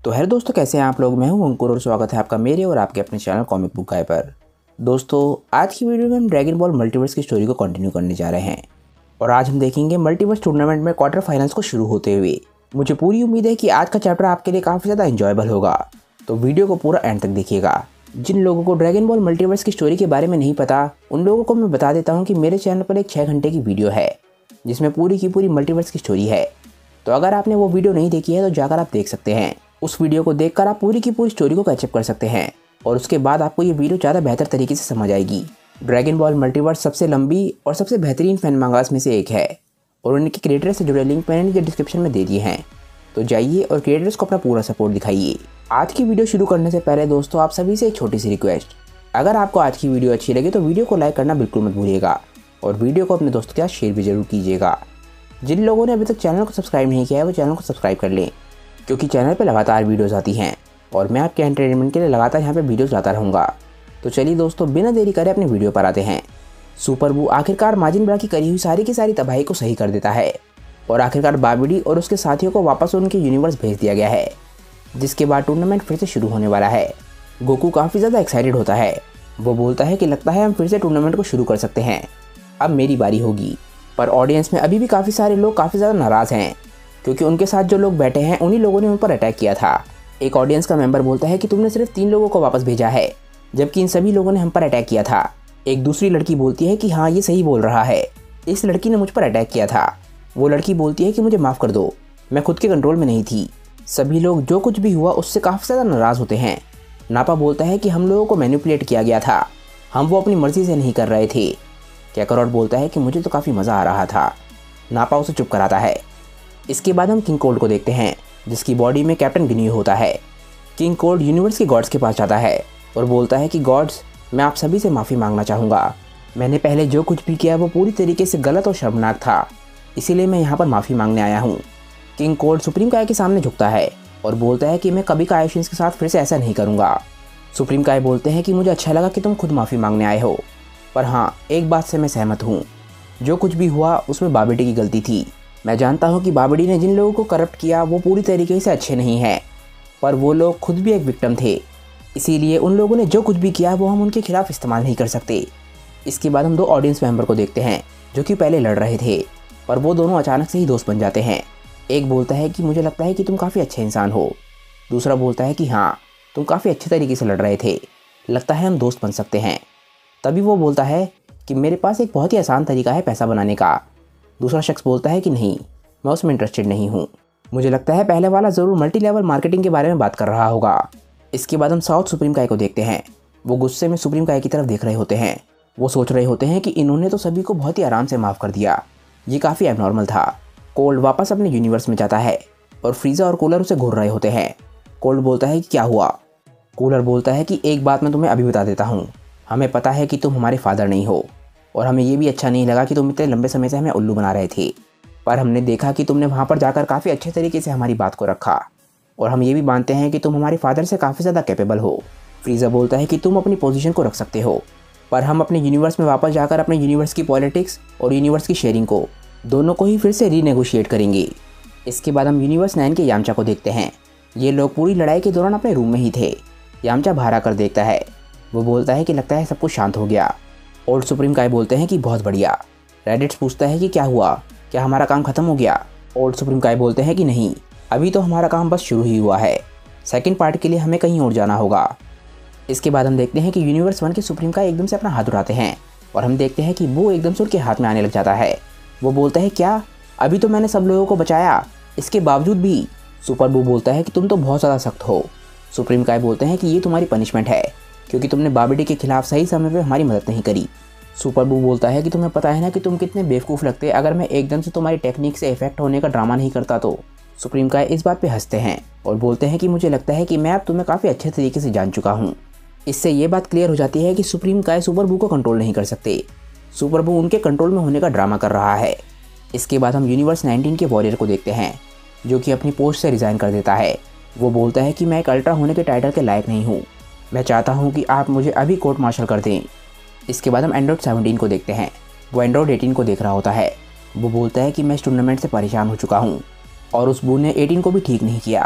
तो हेलो दोस्तों, कैसे हैं आप लोग। मैं हूं अंकुर और स्वागत है आपका मेरे और आपके अपने चैनल कॉमिक बुक गाय पर। दोस्तों, आज की वीडियो में हम ड्रैगन बॉल मल्टीवर्स की स्टोरी को कंटिन्यू करने जा रहे हैं और आज हम देखेंगे मल्टीवर्स टूर्नामेंट में क्वार्टर फाइनल्स को शुरू होते हुए। मुझे पूरी उम्मीद है कि आज का चैप्टर आपके लिए काफ़ी ज़्यादा एंजॉयबल होगा, तो वीडियो को पूरा एंड तक देखिएगा। जिन लोगों को ड्रैगन बॉल मल्टीवर्स की स्टोरी के बारे में नहीं पता, उन लोगों को मैं बता देता हूँ कि मेरे चैनल पर एक 6 घंटे की वीडियो है जिसमें पूरी की पूरी मल्टीवर्स की स्टोरी है। तो अगर आपने वो वीडियो नहीं देखी है तो जाकर आप देख सकते हैं। उस वीडियो को देखकर आप पूरी की पूरी स्टोरी को कैचअप कर सकते हैं और उसके बाद आपको ये वीडियो ज़्यादा बेहतर तरीके से समझ आएगी। ड्रैगन बॉल मल्टीवर्स सबसे लंबी और सबसे बेहतरीन फैन मांगास में से एक है और उनके क्रिएटर से जुड़े लिंक मैंने नीचे डिस्क्रिप्शन में दे दिए हैं, तो जाइए और क्रिएटर्स को अपना पूरा सपोर्ट दिखाइए। आज की वीडियो शुरू करने से पहले दोस्तों, आप सभी से एक छोटी सी रिक्वेस्ट, अगर आपको आज की वीडियो अच्छी लगे तो वीडियो को लाइक करना बिल्कुल मत भूलिएगा और वीडियो को अपने दोस्तों के साथ शेयर भी जरूर कीजिएगा। जिन लोगों ने अभी तक चैनल को सब्सक्राइब नहीं किया है वो चैनल को सब्सक्राइब कर लें, क्योंकि चैनल पे लगातार वीडियोस आती हैं और मैं आपके एंटरटेनमेंट के लिए लगातार यहाँ पे वीडियोस लाता रहूँगा। तो चलिए दोस्तों, बिना देरी करे अपनी वीडियो पर आते हैं। सुपर बू आखिरकार माजिन ब्रा की करी हुई सारी की सारी तबाही को सही कर देता है और आखिरकार बाबिडी और उसके साथियों को वापस उनके यूनिवर्स भेज दिया गया है, जिसके बाद टूर्नामेंट फिर से शुरू होने वाला है। गोकू काफ़ी ज़्यादा एक्साइटेड होता है। वो बोलता है कि लगता है हम फिर से टूर्नामेंट को शुरू कर सकते हैं, अब मेरी बारी होगी। पर ऑडियंस में अभी भी काफ़ी सारे लोग काफ़ी ज़्यादा नाराज़ हैं, क्योंकि उनके साथ जो लोग बैठे हैं उन्हीं लोगों ने उन पर अटैक किया था। एक ऑडियंस का मेंबर बोलता है कि तुमने सिर्फ 3 लोगों को वापस भेजा है, जबकि इन सभी लोगों ने हम पर अटैक किया था। एक दूसरी लड़की बोलती है कि हाँ, ये सही बोल रहा है, इस लड़की ने मुझ पर अटैक किया था। वो लड़की बोलती है कि मुझे माफ़ कर दो, मैं खुद के कंट्रोल में नहीं थी। सभी लोग जो कुछ भी हुआ उससे काफ़ी ज़्यादा नाराज़ होते हैं। नापा बोलता है कि हम लोगों को मैनिपुलेट किया गया था, हम वो अपनी मर्ज़ी से नहीं कर रहे थे। कैकरॉट बोलता है कि मुझे तो काफ़ी मज़ा आ रहा था। नापा उसे चुप कराता है। इसके बाद हम किंग कोल्ड को देखते हैं, जिसकी बॉडी में कैप्टन गिनी होता है। किंग कोल्ड यूनिवर्स के गॉड्स के पास जाता है और बोलता है कि गॉड्स, मैं आप सभी से माफ़ी मांगना चाहूँगा। मैंने पहले जो कुछ भी किया वो पूरी तरीके से गलत और शर्मनाक था, इसीलिए मैं यहाँ पर माफ़ी मांगने आया हूँ। किंग कोल्ड सुप्रीम काय के सामने झुकता है और बोलता है कि मैं कभी काय के साथ फिर से ऐसा नहीं करूँगा। सुप्रीम काय बोलते हैं कि मुझे अच्छा लगा कि तुम खुद माफ़ी मांगने आए हो, पर हाँ, एक बात से मैं सहमत हूँ, जो कुछ भी हुआ उसमें बाबिडी की गलती थी। मैं जानता हूँ कि बाबिडी ने जिन लोगों को करप्ट किया वो पूरी तरीके से अच्छे नहीं हैं, पर वो लोग खुद भी एक विक्टिम थे, इसीलिए उन लोगों ने जो कुछ भी किया वो हम उनके खिलाफ इस्तेमाल नहीं कर सकते। इसके बाद हम 2 ऑडियंस मेंबर को देखते हैं जो कि पहले लड़ रहे थे, पर वो दोनों अचानक से ही दोस्त बन जाते हैं। एक बोलता है कि मुझे लगता है कि तुम काफ़ी अच्छे इंसान हो। दूसरा बोलता है कि हाँ, तुम काफ़ी अच्छे तरीके से लड़ रहे थे, लगता है हम दोस्त बन सकते हैं। तभी वो बोलता है कि मेरे पास एक बहुत ही आसान तरीका है पैसा बनाने का। दूसरा शख्स बोलता है कि नहीं, मैं उसमें इंटरेस्टेड नहीं हूँ। मुझे लगता है पहले वाला ज़रूर मल्टी लेवल मार्केटिंग के बारे में बात कर रहा होगा। इसके बाद हम साउथ सुप्रीम काय को देखते हैं। वो गुस्से में सुप्रीम काय की तरफ देख रहे होते हैं। वो सोच रहे होते हैं कि इन्होंने तो सभी को बहुत ही आराम से माफ़ कर दिया, ये काफ़ी एबनॉर्मल था। कोल्ड वापस अपने यूनिवर्स में जाता है और फ्रीज़ा और कूलर उसे घूर रहे होते हैं। कोल्ड बोलता है कि क्या हुआ। कूलर बोलता है कि एक बात मैं तुम्हें अभी बता देता हूँ, हमें पता है कि तुम हमारे फादर नहीं हो और हमें ये भी अच्छा नहीं लगा कि तुम इतने लंबे समय से हमें उल्लू बना रहे थे, पर हमने देखा कि तुमने वहाँ पर जाकर काफ़ी अच्छे तरीके से हमारी बात को रखा और हम ये भी मानते हैं कि तुम हमारे फादर से काफ़ी ज़्यादा कैपेबल हो। फ्रीज़ा बोलता है कि तुम अपनी पोजीशन को रख सकते हो, पर हम अपने यूनिवर्स में वापस जाकर अपने यूनिवर्स की पॉलिटिक्स और यूनिवर्स की शेयरिंग को दोनों को ही फिर से रीनेगोशिएट करेंगे। इसके बाद हम यूनिवर्स 9 के यामचा को देखते हैं। ये लोग पूरी लड़ाई के दौरान अपने रूम में ही थे। यामचा बाहर आकर देखता है। वो बोलता है कि लगता है सब कुछ शांत हो गया। ओल्ड सुप्रीम काय बोलते हैं कि बहुत बढ़िया। रेडिट्स पूछता है कि क्या हुआ, क्या हमारा काम खत्म हो गया। ओल्ड सुप्रीम काय बोलते हैं कि नहीं, अभी तो हमारा काम बस शुरू ही हुआ है, सेकंड पार्ट के लिए हमें कहीं और जाना होगा। इसके बाद हम देखते हैं कि यूनिवर्स 1 के सुप्रीम काय एकदम से अपना हाथ उठाते हैं और हम देखते हैं कि वो एकदम से उनके हाथ में आने लग जाता है। वो बोलता है क्या, अभी तो मैंने सब लोगों को बचाया, इसके बावजूद भी। सुपर बू बोलता है कि तुम तो बहुत ज़्यादा सख्त हो। सुप्रीम काय बोलते हैं कि ये तुम्हारी पनिशमेंट है, क्योंकि तुमने बाबिडी के खिलाफ सही समय पे हमारी मदद नहीं करी। सुपर बू बोलता है कि तुम्हें पता है ना कि तुम कितने बेवकूफ़ लगते अगर मैं एकदम से तुम्हारी टेक्निक से इफेक्ट होने का ड्रामा नहीं करता तो। सुप्रीम काय इस बात पे हंसते हैं और बोलते हैं कि मुझे लगता है कि मैं अब तुम्हें काफ़ी अच्छे तरीके से जान चुका हूँ। इससे ये बात क्लियर हो जाती है कि सुप्रीम काय सुपर बू को कंट्रोल नहीं कर सकते, सुपर बू उनके कंट्रोल में होने का ड्रामा कर रहा है। इसके बाद हम यूनिवर्स 19 के वॉरियर को देखते हैं, जो कि अपनी पोस्ट से रिज़ाइन कर देता है। वो बोलता है कि मैं एक अल्ट्रा होने के टाइटल के लायक नहीं हूँ, मैं चाहता हूँ कि आप मुझे अभी कोर्ट मार्शल कर दें। इसके बाद हम एंड्रॉइड 17 को देखते हैं। वो एंड्रॉइड 18 को देख रहा होता है। वो बोलता है कि मैं इस टूर्नामेंट से परेशान हो चुका हूँ और उस बू ने 18 को भी ठीक नहीं किया।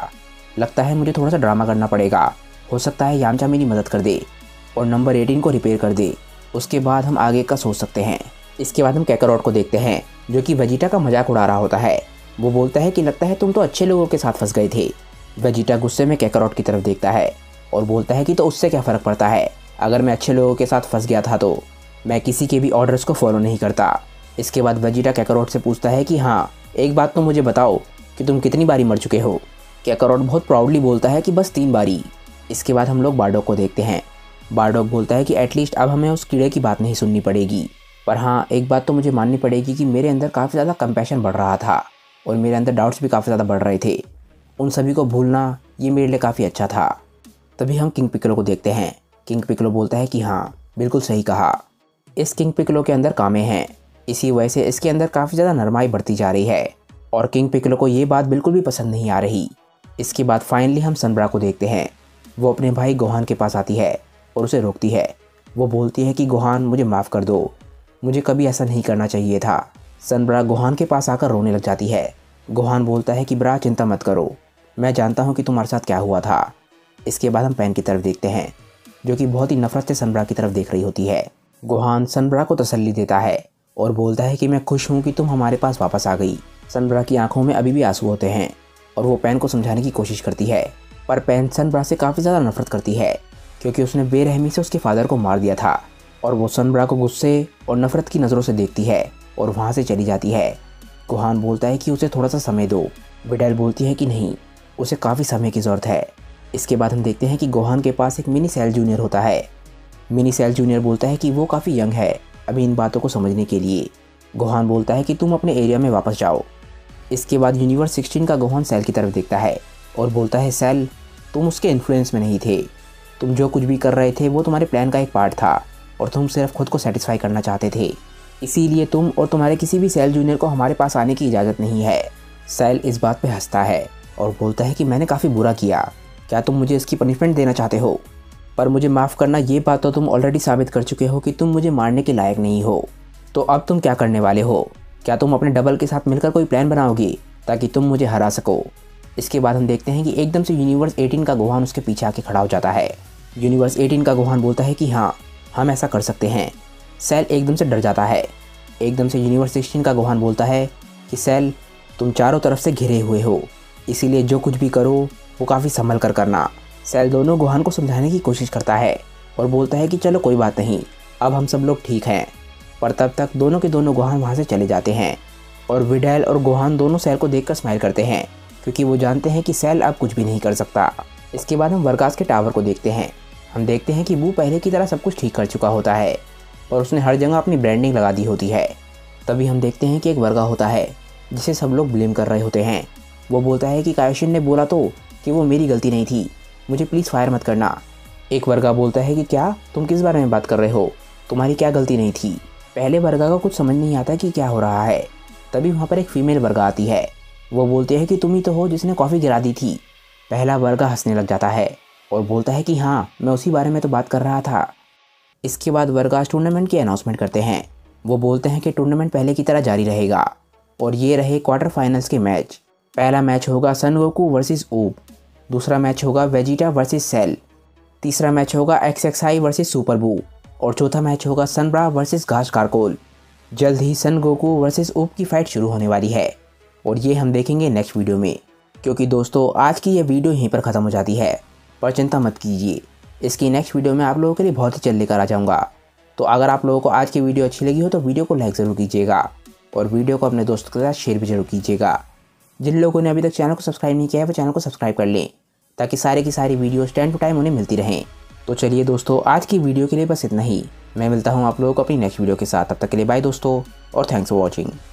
लगता है मुझे थोड़ा सा ड्रामा करना पड़ेगा, हो सकता है यामचा मेरी मदद कर दे और नंबर 18 को रिपेयर कर दे, उसके बाद हम आगे का सोच सकते हैं। इसके बाद हम कैकारोट को देखते हैं जो कि वेजिटा का मजाक उड़ा रहा होता है। वो बोलता है कि लगता है तुम तो अच्छे लोगों के साथ फंस गए थे। वेजिटा गुस्से में कैकारोट की तरफ देखता है और बोलता है कि तो उससे क्या फ़र्क पड़ता है, अगर मैं अच्छे लोगों के साथ फंस गया था तो मैं किसी के भी ऑर्डर्स को फॉलो नहीं करता। इसके बाद वेजिटा कैकारोट से पूछता है कि हाँ, एक बात तो मुझे बताओ कि तुम कितनी बारी मर चुके हो। कैकारोट बहुत प्राउडली बोलता है कि बस 3 बारी। इसके बाद हम लोग बारडॉग को देखते हैं। बारडॉग बोलता है कि एटलीस्ट अब हमें उस कीड़े की बात नहीं सुननी पड़ेगी, पर हाँ, एक बात तो मुझे माननी पड़ेगी कि मेरे अंदर काफ़ी ज़्यादा कंपैशन बढ़ रहा था और मेरे अंदर डाउट्स भी काफ़ी ज़्यादा बढ़ रहे थे। उन सभी को भूलना ये मेरे लिए काफ़ी अच्छा था। तभी हम किंग पिकलो को देखते हैं। किंग पिकलो बोलता है कि हाँ, बिल्कुल सही कहा, इस किंग पिकलो के अंदर कामे हैं, इसी वजह से इसके अंदर काफ़ी ज़्यादा नरमाई बढ़ती जा रही है और किंग पिकलो को ये बात बिल्कुल भी पसंद नहीं आ रही। इसके बाद फाइनली हम सनब्रा को देखते हैं। वो अपने भाई गोहान के पास आती है और उसे रोकती है। वो बोलती है कि गोहान, मुझे माफ़ कर दो, मुझे कभी ऐसा नहीं करना चाहिए था। सनब्रा गोहान के पास आकर रोने लग जाती है। गोहान बोलता है कि ब्रा, चिंता मत करो, मैं जानता हूँ कि तुम्हारे साथ क्या हुआ था। इसके बाद हम पैन की तरफ देखते हैं जो कि बहुत ही नफरत से सनब्रा की तरफ देख रही होती है। गोहान सनब्रा को तसल्ली देता है और बोलता है कि मैं खुश हूँ कि तुम हमारे पास वापस आ गई। सनब्रा की आंखों में अभी भी आंसू होते हैं और वो पैन को समझाने की कोशिश करती है, पर पैन सनब्रा से काफ़ी ज़्यादा नफरत करती है क्योंकि उसने बेरहमी से उसके फादर को मार दिया था और वो सनब्रा को गुस्से और नफरत की नज़रों से देखती है और वहाँ से चली जाती है। गोहान बोलता है कि उसे थोड़ा सा समय दो। विडाल बोलती है कि नहीं, उसे काफ़ी समय की ज़रूरत है। इसके बाद हम देखते हैं कि गोहान के पास एक मिनी सेल जूनियर होता है। मिनी सेल जूनियर बोलता है कि वो काफ़ी यंग है अभी इन बातों को समझने के लिए। गोहान बोलता है कि तुम अपने एरिया में वापस जाओ। इसके बाद यूनिवर्स 16 का गोहान सेल की तरफ देखता है और बोलता है, सेल, तुम उसके इन्फ्लुएंस में नहीं थे, तुम जो कुछ भी कर रहे थे वो तुम्हारे प्लान का एक पार्ट था और तुम सिर्फ खुद को सेटिस्फाई करना चाहते थे, इसीलिए तुम और तुम्हारे किसी भी सेल जूनियर को हमारे पास आने की इजाज़त नहीं है। सेल इस बात पे हंसता है और बोलता है कि मैंने काफ़ी बुरा किया, क्या तुम मुझे इसकी पनिशमेंट देना चाहते हो? पर मुझे माफ़ करना, ये बात तो तुम ऑलरेडी साबित कर चुके हो कि तुम मुझे मारने के लायक नहीं हो। तो अब तुम क्या करने वाले हो? क्या तुम अपने डबल के साथ मिलकर कोई प्लान बनाओगे ताकि तुम मुझे हरा सको? इसके बाद हम देखते हैं कि एकदम से यूनिवर्स 18 का गोहान उसके पीछे आके खड़ा हो जाता है। यूनिवर्स 18 का गोहान बोलता है कि हाँ, हम ऐसा कर सकते हैं। सेल एकदम से डर जाता है। एकदम से यूनिवर्स 16 का गोहान बोलता है कि सेल, तुम चारों तरफ से घिरे हुए हो, इसीलिए जो कुछ भी करो वो काफ़ी संभल कर करना। सेल दोनों गोहान को समझाने की कोशिश करता है और बोलता है कि चलो कोई बात नहीं, अब हम सब लोग ठीक हैं। पर तब तक दोनों के दोनों गोहान वहाँ से चले जाते हैं और विडाल और गोहान दोनों सेल को देखकर स्माइल करते हैं क्योंकि वो जानते हैं कि सेल अब कुछ भी नहीं कर सकता। इसके बाद हम वर्गास के टावर को देखते हैं। हम देखते हैं कि वो पहले की तरह सब कुछ ठीक कर चुका होता है और उसने हर जगह अपनी ब्रांडिंग लगा दी होती है। तभी हम देखते हैं कि एक वर्गा होता है जिसे सब लोग ब्लेम कर रहे होते हैं। वो बोलता है कि कायोशिन ने बोला तो कि वो मेरी गलती नहीं थी, मुझे प्लीज़ फायर मत करना। एक वर्गा बोलता है कि क्या तुम किस बारे में बात कर रहे हो, तुम्हारी क्या गलती नहीं थी? पहले वर्गा को कुछ समझ नहीं आता कि क्या हो रहा है। तभी वहाँ पर एक फीमेल वर्गा आती है। वो बोलती है कि तुम ही तो हो जिसने कॉफ़ी गिरा दी थी। पहला वर्गा हंसने लग जाता है और बोलता है कि हाँ, मैं उसी बारे में तो बात कर रहा था। इसके बाद वर्गास टूर्नामेंट की अनाउंसमेंट करते हैं। वो बोलते हैं कि टूर्नामेंट पहले की तरह जारी रहेगा और ये रहे क्वार्टर फाइनल्स के मैच। पहला मैच होगा सन गोकू वर्सेस ऊब, दूसरा मैच होगा वेजिटा वर्सेस सेल, तीसरा मैच होगा XXI वर्सेस सुपर बू और चौथा मैच होगा सनब्रा वर्सेस घास कारकोल। जल्द ही सन गोकू वर्सेस ऊब की फाइट शुरू होने वाली है और ये हम देखेंगे नेक्स्ट वीडियो में। क्योंकि दोस्तों आज की ये वीडियो यहीं पर ख़त्म हो जाती है, पर चिंता मत कीजिए, इसकी नेक्स्ट वीडियो में आप लोगों के लिए बहुत ही जल्द लेकर आ जाऊँगा। तो अगर आप लोगों को आज की वीडियो अच्छी लगी हो तो वीडियो को लाइक ज़रूर कीजिएगा और वीडियो को अपने दोस्तों के साथ शेयर भी जरूर कीजिएगा। जिन लोगों ने अभी तक चैनल को सब्सक्राइब नहीं किया है वो चैनल को सब्सक्राइब कर लें ताकि सारे की सारी वीडियोस टाइम टू टाइम उन्हें मिलती रहें। तो चलिए दोस्तों, आज की वीडियो के लिए बस इतना ही। मैं मिलता हूँ आप लोगों को अपनी नेक्स्ट वीडियो के साथ। तब तक के लिए बाय दोस्तों और थैंक्स फॉर वॉचिंग।